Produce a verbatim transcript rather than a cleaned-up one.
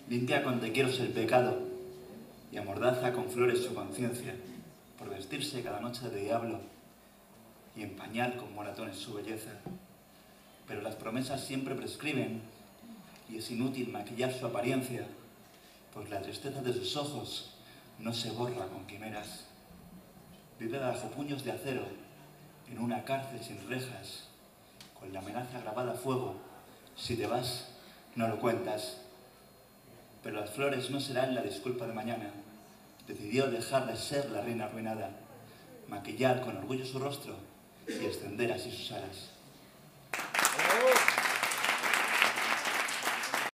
Limpia con te quiero el pecado y amordaza con flores su conciencia por vestirse cada noche de diablo y empañar con moratones su belleza. Pero las promesas siempre prescriben y es inútil maquillar su apariencia, pues la tristeza de sus ojos no se borra con quimeras. Vive bajo puños de acero en una cárcel sin rejas, con la amenaza grabada a fuego: si te vas, no lo cuentas. Pero las flores no serán la disculpa de mañana. Decidió dejar de ser la reina arruinada, maquillar con orgullo su rostro y extender así sus alas.